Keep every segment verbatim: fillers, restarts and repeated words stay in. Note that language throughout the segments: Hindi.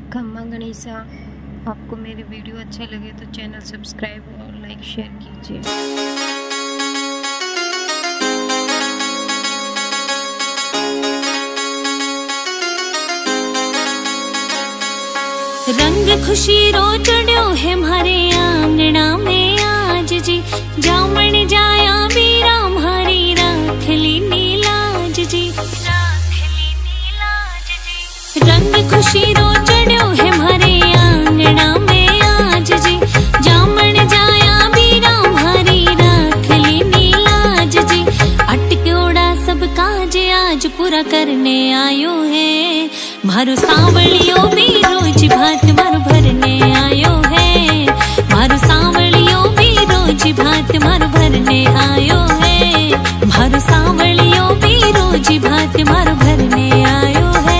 खम्मा गणेशा। आपको मेरे वीडियो अच्छे लगे तो चैनल सब्सक्राइब और लाइक शेयर कीजिए। रंग खुशी रो चढ़ो है म्हारे आंगना में आज जी, जामण जाया बीरा म्हारी राखली नीलाज जी, राखली नीलाज जी। रंग खुशी रो चढ़ो है म्हारे आंगना में आज जी, जामण जाया बीरा म्हारी राखली नीलाज जी। अटक्योड़ा सब काज आज पूरा करने आयो है, मारो सांवलियो भी रोज भात मारो भरने आयो है, मारो सांवलियो भी रोज भात मारो भरने आयो है, मारो सांवलियो भी रोज भात मारो भरने आयो है।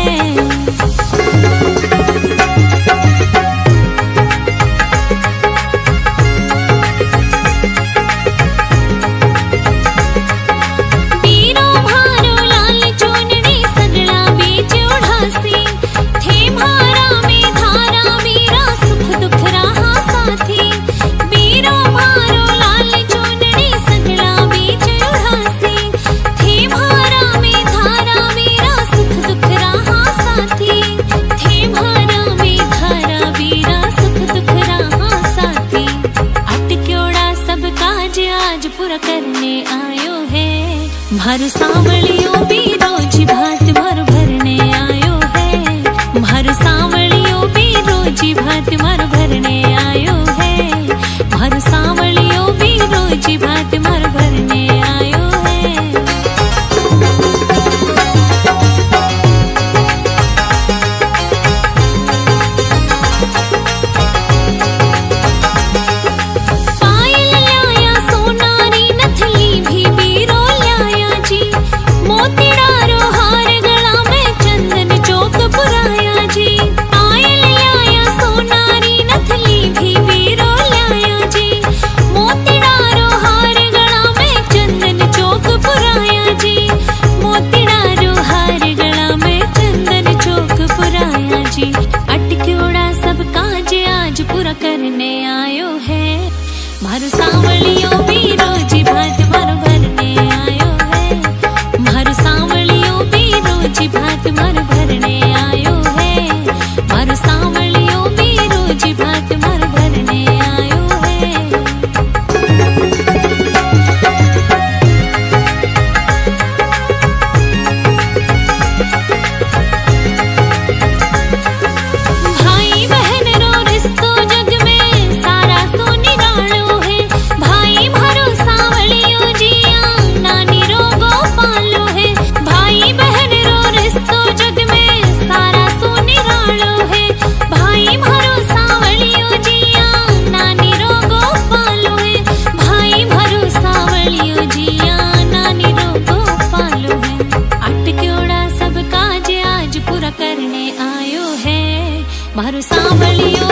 पूरा करने आयो है, मारो सांवलियो भी रोज भात मारो भरने आयो है, मारो सांवलियो भी रोज भात मारो भरने आयो है, मारो सांवलियो भी रोज भात मारो भरने आयो है। पूरा करने आयो है, मारो सांवलियो भी रोज भात मारो भरने आयो है, मारो सांवलियो भी रोज भात मारो भरने आयो है, मारो सांवलियो भी रोज भात मारो भरने आयो है। करने आयो है, मारो सांवलियो